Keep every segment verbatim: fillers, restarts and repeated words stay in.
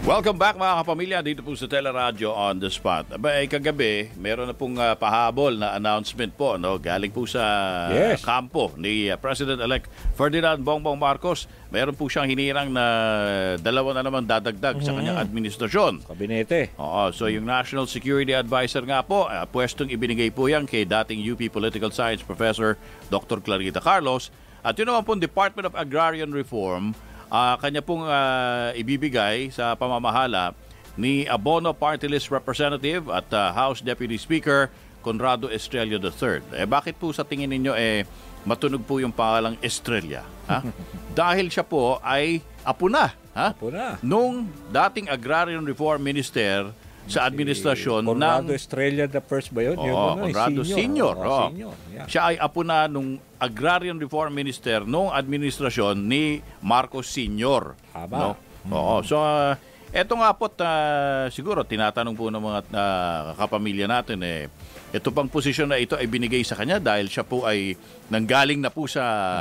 Welcome back mga kapamilya dito po sa Teleradyo on the Spot. Aba, eh, kagabi, meron na pong uh, pahabol na announcement po, no? Galing po sa Yes. kampo ni uh, President-elect Ferdinand Bongbong Marcos. Meron po siyang hinirang na dalawa na naman dadagdag mm-hmm. sa kanyang administrasyon. Kabinete. Oo, so yung National Security Advisor nga po, uh, pwestong ibinigay po yan kay dating U P Political Science Professor Doctor Clarita Carlos. At yun naman po Department of Agrarian Reform, Uh, kanya pong uh, ibibigay sa pamamahala ni Abono Party List Representative at uh, House Deputy Speaker Conrado Estrella the third. Eh bakit po sa tingin ninyo eh matunog po yung pangalang Estrella? Ha? Dahil siya po ay apo na, ha? Apo na. Nung dating Agrarian Reform Minister sa administrasyon si ng Conrado Estrella the first ba yun? Oo, Yung ano, Conrado senior. Senior. Oh, Oh. senior. Yeah. Siya ay apo na nung Agrarian Reform Minister nung administrasyon ni Marcos Senior. Haba. No? Hmm. Oo. So, uh, eto nga po't uh, siguro tinatanong po ng mga uh, kapamilya natin eh, ito pang posisyon na ito ay binigay sa kanya dahil siya po ay nanggaling na po sa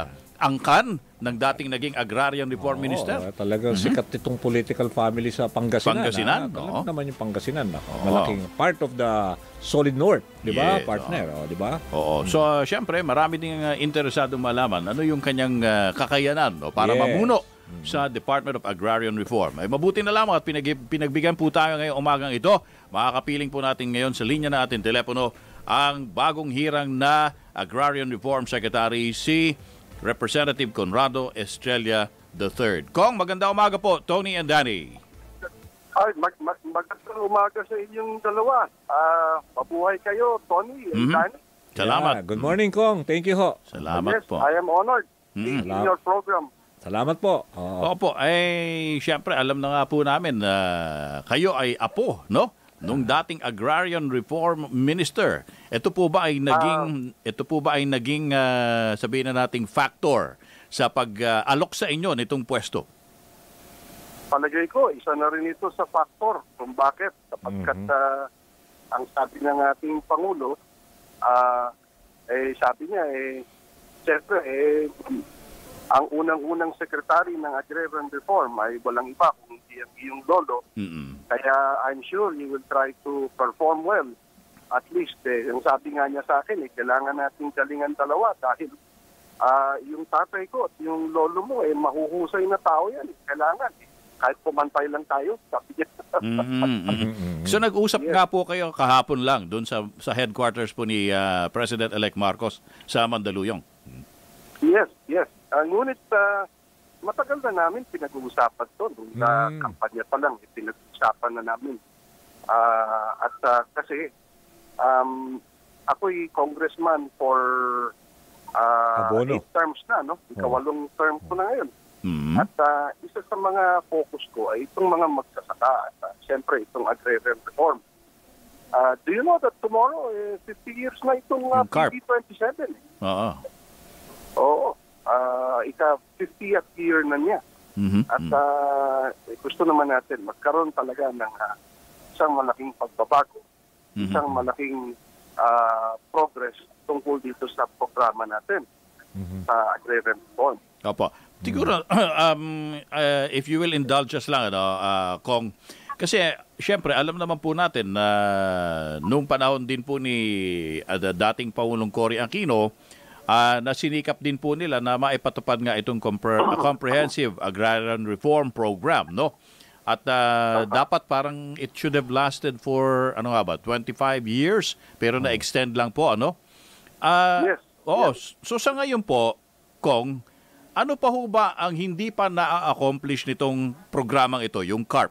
angkan ng dating naging Agrarian Reform Oo, Minister. Talagang mm-hmm. sikat itong political family sa Pangasinan. Pangasinan, ah. oo. naman yung Pangasinan. Ah. Oo. Malaking part of the Solid North, di ba, Yes, partner? Oh, di ba? Oo. So, uh, syempre, marami ding uh, interesadong malaman ano yung kanyang uh, kakayanan no, para Yes. mamuno sa Department of Agrarian Reform. Ay mabuti na lamang at pinag- pinagbigyan po tayo ngayong umagang ito. Makakapiling po natin ngayon sa linya natin telepono ang bagong hirang na Agrarian Reform Secretary si Representative Conrado Estrella the third. Kong, maganda umaga po, Tony and Danny. Ay, mag, mag, magandang umaga sa inyong dalawa. Ah, mabuhay kayo, Tony and Mhm. Danny. Salamat. Yeah. Good morning, Kong. Thank you ho. Salamat Yes, po. I am honored Mhm. in your program. Salamat po. Oo. Opo, ay syempre alam na nga po namin na kayo ay apo, no? Nung dating Agrarian Reform Minister. Ito po ba ay naging uh, ito po ba ay naging uh, sabihin na nating factor sa pag-alok uh, sa inyo nitong pwesto? Palagay ko, isa na rin ito sa factor kung bakit. Sapagkat Mhm. ah, ang sabi ng ating Pangulo, ah, eh, sabi niya, eh, siyempre, eh, ang unang-unang sekretary ng Agrarian Reform ay walang iba kung hindi ang iyong lolo. Mm-mm. Kaya I'm sure you will try to perform well. At least, eh, yung sabi nga niya sa akin, eh, kailangan nating galingan dalawa dahil ah, yung tatay ko at yung lolo mo, eh, mahuhusay na tao yan. Kailangan, eh. Kahit pumantay lang tayo, sabi niya. Mm-mm. So nag-usap Yes. nga po kayo kahapon lang doon sa sa headquarters po ni uh, President-elect Marcos sa Mandaluyong. Yes, yes. Uh, ngunit uh, matagal na namin pinag-uusapan to. Nung sa Mm. kampanya pa lang, eh, pinag-uusapan na namin. Ah, at ah, kasi um, ako'y congressman for ah, Abono. eight terms na, no? Ikawalong term ko na ngayon. Mm-hmm. At ah, isa sa mga focus ko ay itong mga magsasaka at uh, siyempre itong agrarian reform. Ah, do you know that tomorrow, eh, fifty years na itong uh, Yung CARP. P D twenty-seven? Oo. Oo. Ah, ika-fiftieth year na niya. Mhm. At ah, eh, gusto naman natin magkaroon talaga ng ah, isang malaking pagbabago, Mhm. isang malaking ah, progress tungkol dito sa programa natin Mhm. sa agrarian reform. Opo. Siguro, um, uh, if you will indulge us lang, ano, uh, Kong, kasi syempre alam naman po natin na noong panahon din po ni uh, dating Pangulong Cory Aquino, uh, na sinikap din po nila na maipatupad nga itong compre- comprehensive agrarian reform program, no? At uh, dapat parang it should have lasted for ano nga ba, twenty-five years, pero na-extend lang po, ano? Ah, Yes, Oo. So sa ngayon po, Kong, ano pa ho ba ang hindi pa na-accomplish nitong programang ito, yung CARP?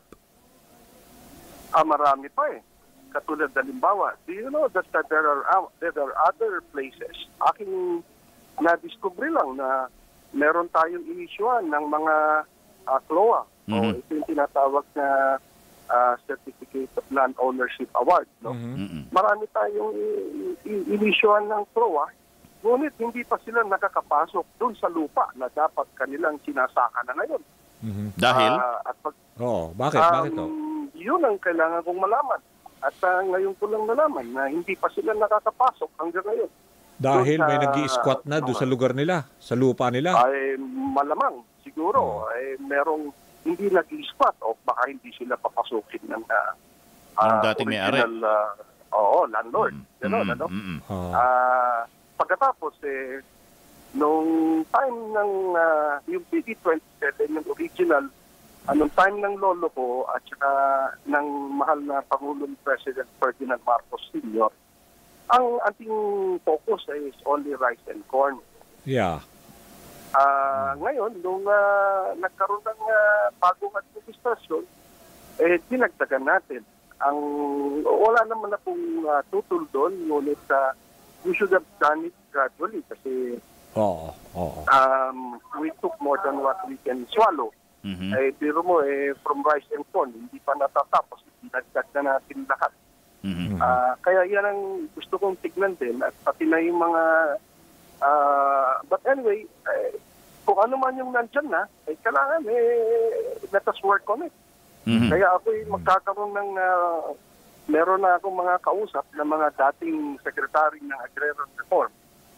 Ah, marami pa eh. Katulad halimbawa, do you know that, that there are uh, there are other places? Aking na-discover lang na meron tayong inisyuan ng mga uh, C L O A. O Mhm. ito yung tinatawag na ah, Certificate of Land Ownership Award. No? Mhm. Mm-mm. Marami tayong i- i- inisyuan ng C L O A, ngunit hindi pa sila nakakapasok dun sa lupa na dapat kanilang sinasaka na ngayon. Mhm. Dahil? Ah, at pag, Oo, bakit? um, Bakit to? Yun ang kailangan kong malaman. At ah, ngayon ko lang nalaman na hindi pa sila nakakapasok hanggang ngayon. Dahil doon may sa- nag-i-squat na doon sa lugar nila, sa lupa nila. Ay malamang siguro ay merong hindi nag-spot o baka hindi sila papasukin ng uh, Yung uh, dating may-ari. original uh, oo, landlord. Mm. Gano'n, Mm, ano? mm, mm. Ah. Ah, pagkatapos, eh, nung time ng uh, yung P D twenty-seven, yung original, anong time ng lolo ko at saka ng mahal na Pangulong President Ferdinand Marcos Senior, ang ating focus is only rice and corn. Yeah. Ah, ngayon, nung uh, nagkaroon ng uh, bagong administrasyon, eh, dinagdagan natin. Ang, wala naman na pong uh, tutol doon, ngunit uh, we should have done it gradually kasi Oo. Oo. um, we took more than what we can swallow. Mhm. Eh, biro mo, eh, from rice and corn, hindi pa natatapos. Dinagdag na natin lahat. Mhm. Ah, kaya yan ang gusto kong tignan din at pati na yung mga ah, but anyway, eh, kung ano man yung nandyan na, eh, kailangan eh, let us work on it. Mhm. Kaya ako'y magkakaroon ng ah, meron na akong mga kausap na mga dating sekretary ng Agrarian Reform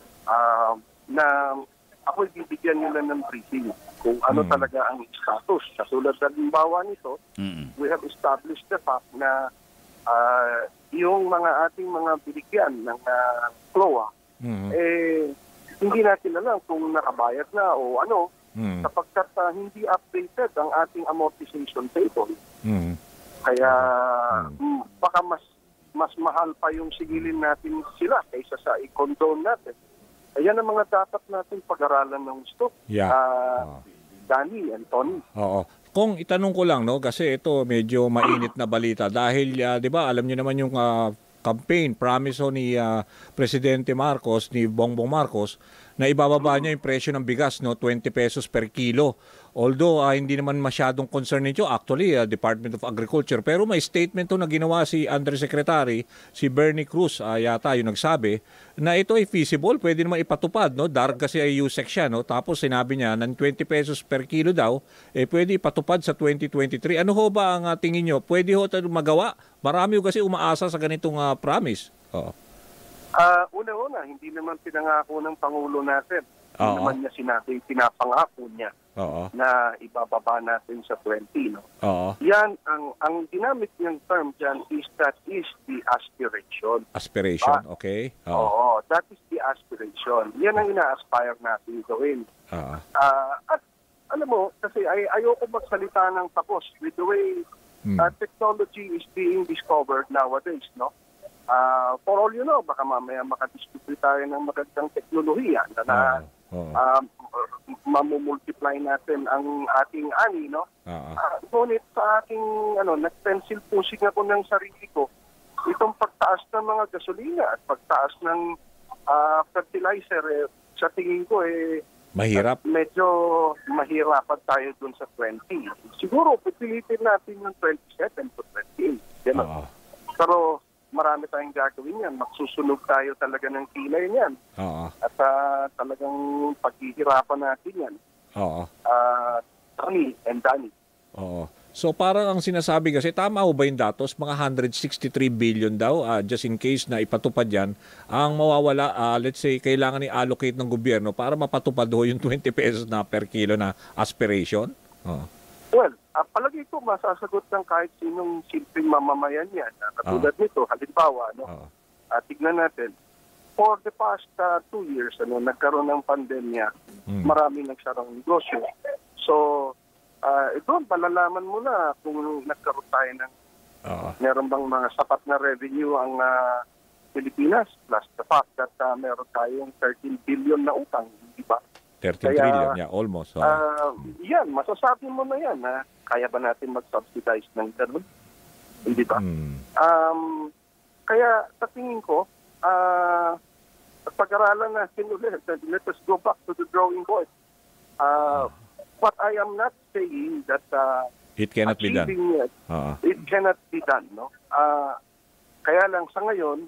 ah, na ako'y bibigyan nila ng briefing kung ano Mm. talaga ang status. Katulad ng halimbawa nito, Mhm. we have established the fact na ah, yung mga ating mga binigyan ng uh, C L O A, Mhm. eh, hindi natin alam kung nakabayad na o ano, Mhm. sapagkat ah, hindi updated ang ating amortization table. Mhm. Kaya mm, baka mas mas mahal pa yung sigilin natin sila kaysa sa i-condone natin. Ayan ang mga dapat natin pag-aralan ng gusto. Yeah. Ah, Ah. Danny and Tony. Oo. Kung itanong ko lang, no, kasi ito medyo mainit na balita dahil ah, 'di ba, alam niyo naman yung ah, campaign promise ho ni ah, Presidente Marcos, ni Bongbong Marcos, na ibababa niya yung presyo ng bigas, no, twenty pesos per kilo. Although ah, hindi naman masyadong concern nito actually ah, Department of Agriculture, pero may statement to na ginawa si Undersecretary si Bernie Cruz, ah, yata yung nagsabi na ito ay feasible, pwede naman ipatupad, no. Dark kasi ay U S E C siya, no. Tapos sinabi niya ng twenty pesos per kilo daw, eh pwede ipatupad sa twenty twenty-three. Ano ho ba ang ah, tingin niyo? Pwede ho ito magawa? Marami ho kasi umaasa sa ganitong ah, promise. Oo. Ah, una-una, hindi naman pinangako ng Pangulo natin. Hindi Oo. naman niya sinabi, pinapangako niya Oo. na ibababa natin sa twenty. No? Oo. Yan, ang ang ginamit niyang term dyan is that is the aspiration. Aspiration, Ah. okay? Oo. Oo, that is the aspiration. Yan ang ina-aspire natin gawin. Oo. Ah, at alam mo, kasi ay, ayoko magsalita ng tapos with the way Hmm. uh, technology is being discovered nowadays, no? Ah, for all you know, baka mamaya makadiscover tayo ng magandang teknolohiya na, na Oo. um, mamumultiply natin ang ating ani, no? Oo. Ah, ngunit sa aking, ano, nag-pencil pushing ako ng sarili ko, itong pagtaas ng mga gasolina at pagtaas ng ah, fertilizer, eh, sa tingin ko, eh, Mahirap. medyo mahirapan tayo dun sa twenty. Siguro, pipilitin natin yung twenty-seven to twenty-eight. Ganun. Oo. Pero marami tayong gagawin yan. Magsusunog tayo talaga ng kilay niyan. Oo. At ah, talagang paghihirapan natin yan. Oo. Uh, Tony and Danny. Oo. So parang ang sinasabi kasi, tama ho ba yung datos? Mga one hundred sixty-three billion daw, ah, just in case na ipatupad yan, ang mawawala, ah, let's say, kailangan i-allocate ng gobyerno para mapatupad ho yung twenty pesos na per kilo na aspiration? Oo. Well, uh, palagi ko masasagot ng kahit sinong simpleng mamamayan yan. Uh, katulad nito, halimbawa, no? Oo. Uh, tignan natin. For the past uh, two years, ano, nagkaroon ng pandemya, Hmm. maraming nagsarang negosyo. So, uh, ito, malalaman mo na kung nagkaroon tayo ng Oo. meron bang mga sapat na revenue ang uh, Pilipinas, plus the fact that uh, meron tayong thirteen billion na utang, di ba? thirteen Kaya, trillion, yeah, almost. Oo. Ah, yan, masasabi mo na yan na kaya ba natin mag-subsidize ng ganun? Hindi ba? Hmm. Um, kaya sa tingin ko, ah, pag-aralan natin ulit, let us go back to the drawing board. Uh, but I am not saying that uh, It cannot be done. achieving it, Oo. it cannot be done. No? Ah, kaya lang sa ngayon,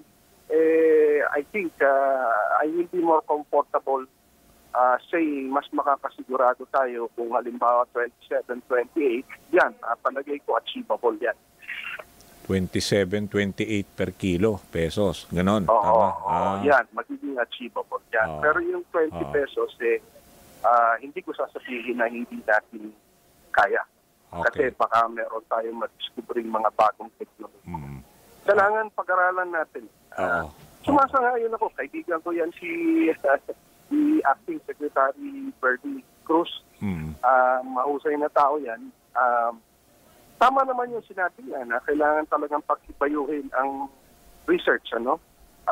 eh, I think uh, I will be more comfortable uh, saying mas makakasigurado tayo kung halimbawa twenty-seven, twenty-eight, yan, uh, palagay ko achievable yan. twenty-seven, twenty-eight per kilo pesos. Ganon. Oo, Tama. oo, Ah. yan, magiging achievable yan. Oo. Pero yung twenty Oo. pesos, eh, ah, hindi ko sasabihin na hindi natin kaya. Kasi Okay. baka meron tayong madiscovering mga bagong technology. Mm. Kailangan pag-aralan natin. Ah, Oo. Sumasang-ayon ako. Kaibigan ko yan si, si Acting Secretary Bernie Cruz. Mm. Ah, mahusay na tao yan. Ah, tama naman yung sinabi niya na kailangan talagang pag-ibayuhin ang research. Ano?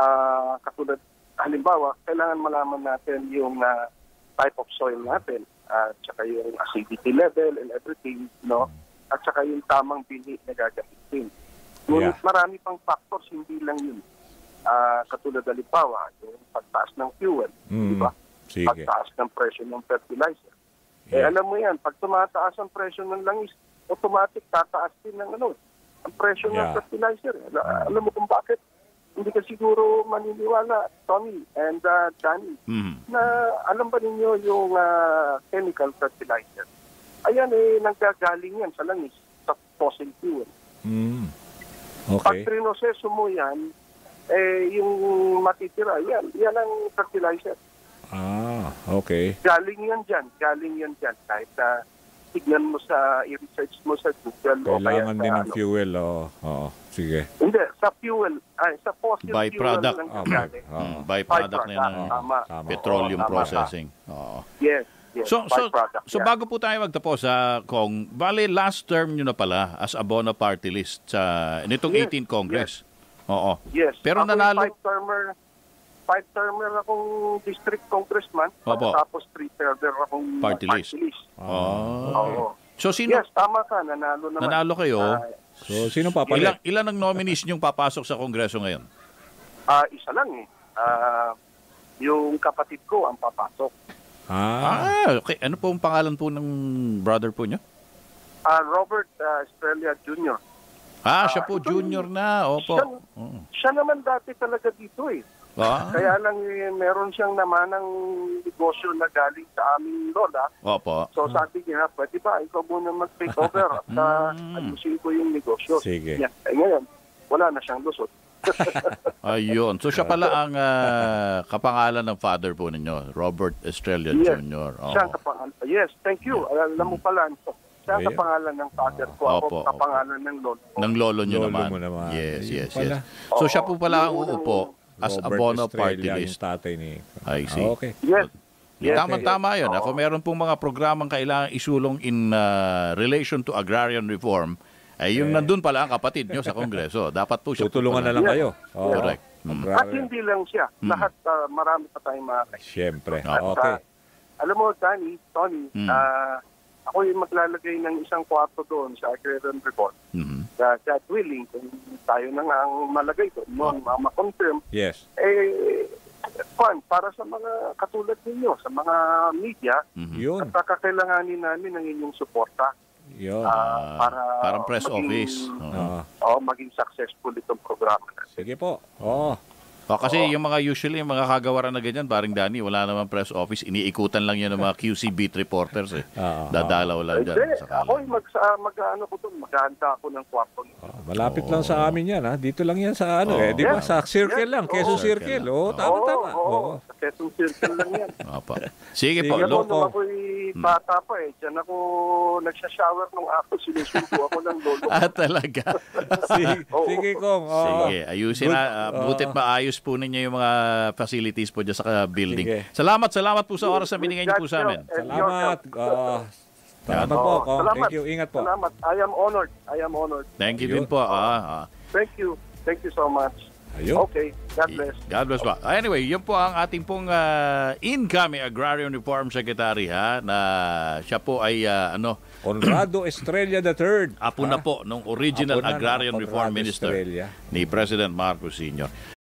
Ah, katulad, halimbawa, kailangan malaman natin yung ah, type of soil natin, at saka yung acidity level and everything, no? At saka yung tamang bini na gagamitin. Ngunit Yeah. marami pang factors, hindi lang yun. Ah, katulad halimbawa, yung pagtaas ng fuel, Mm. di ba? Sige. Pagtaas ng presyo ng fertilizer. Eh Yeah. alam mo yan, pag tumataas ang presyo ng langis, automatic tataas din ng ano, ang presyo ng Yeah. fertilizer. Al- Alam mo kung bakit? Hindi ka siguro maniniwala, Tommy and uh, Danny, Mhm. na alam ba ninyo yung ah, chemical fertilizer? Ayan eh, nanggagaling yan sa langis, sa fossil fuel. Mm. Pag Okay. trinoseso mo yan, eh, yung matitira, yan, yan ang fertilizer. Ah, okay. Galing yan dyan, galing yan dyan. Kahit na tignan mo sa, i-research mo sa Google o kaya Kailangan sa din ng ano. fuel. Oo. Oo. Sige. Hindi, sa fuel, ay, sa fossil Byproduct. fuel lang Okay. galing. Oo. Mm, byproduct na yan ng Byproduct, tama. Tama. petroleum Oo, tama ka. processing. Oo. Yes, yes, So, so, byproduct so yan. bago po tayo magtapos, sa Kong, bale last term nyo na pala as Abono Party List sa nitong Yes, eighteenth Congress. Oo. Yes. Pero Ako nanalo- five-termer, five-termer akong district congressman. Opo. Tapos three-termer akong Party list. Ah. Oh. Oo. So sino Yes, tama ka. Nanalo naman. nanalo kayo? Ah, So, sino papalit? Ilan ilan ang nominees nyong papasok sa Kongreso ngayon? ah, isa lang eh. Ah, yung kapatid ko ang papasok. Ah, Ah, okay. Ano po ang pangalan po ng brother po nyo? Ah, Robert ah, Estrella Junior Ah, siya Ah, po ito- junior na. Opo. siya- Oo. Siya naman dati talaga dito eh. Ah, Kaya lang eh, meron siyang namanang negosyo na galing sa aming lola. opo. So sabi niya, pwede ba ikaw muna mag-take over at uh, Mm. ayusin ko yung negosyo. Sige. Yeah. Eh, ngayon, wala na siyang lusot. Ayun. So siya pala ang ah, kapangalan ng father po ninyo, Robert Estrella Yes. Junior Oo. Siya ang kapangalan. Yes, thank you. Alam mo pala, siya ang Ayan. kapangalan ng father ko. Ako Opo, kapangalan ng lolo ko. Ng lolo nyo Lolo naman. mo naman. Yes, Ayun yes, pala. yes. So siya po pala ang uupo as Robert Abono Estrella, Party yung List. tatay ni... I see. Ah, okay. Yes. Yes, Tama-tama yes. yun. Oo. Ako meron pong mga programang kailangan isulong in ah, relation to agrarian reform. Ay yung nandun pala ang kapatid nyo sa Kongreso. Dapat po siya. po Tutulungan pala. na lang Yes. kayo. Oo. Correct. Mm. At Agrarian. hindi lang siya. Hmm. Lahat, ah, marami pa tayong mga kaibigan. Siyempre. Ah, Okay. At, ah, alam mo, Danny, Tony, Hmm. ah, ako yung maglalagay ng isang kwarto doon sa agrarian report. Mhm. Uh, God willing, kung tayo na nga ang malagay doon, mo, Ah. ma-confirm, Yes. eh, fun, para sa mga katulad ninyo, sa mga media, Mhm. Yun. at kakailanganin namin ng inyong suporta Yun. ah, Ah, para parang press maging- office. Oo. Ah, oh, maging successful itong programa natin. sige po. Oo. O, kasi yung mga usually, yung mga kagawaran na ganyan, paring Danny, wala naman press office. Iniikutan lang yan ng mga Q C beat reporters eh. Ah, Dadalaw lang Hindi, dyan. Sakala. ako yung mag, mag, ano ko doon, maghahanda ako ng kwarto. Ah, malapit lang sa amin yan, ha? Dito lang yan sa ano, Oo. eh. Di ba? Yes. Sa circle Yes. lang. Quezon Oo. Circle. Circle Oo, lang. tama-tama. Oo, oo. Oo. Sa Quezon Circle lang yan. Opo. Sige po. Sige Kaya Lo- po, nung ako'y bata pa eh, dyan ako nagsha-shower nung ako, sinusubo ako ng lolo. ah, talaga. Sige, Oo. sige Kong. Oo. Sige, ayusin Good. na. ah, Oo. butit maayos po ninyo yung mga facilities po dyan sa ah, building. Sige. Salamat, salamat po sa oras na binigay niyo po sa amin. Salamat. Ah, salamat po, Oo, Kong. salamat. Thank you. Ingat po. Salamat. I am honored. I am honored. Thank you Ayun. din po. Ah, ah. Thank you. Thank you so much. Ayun. Okay. God bless. God bless po. Anyway, yun po ang ating pong ah, incoming Agrarian Reform Secretary ha, na siya po ay ah, ano, Conrado Estrella the third. apo na po nung original Apo na ng Agrarian Conrado Reform Minister Estrella. ni President Marcos Senior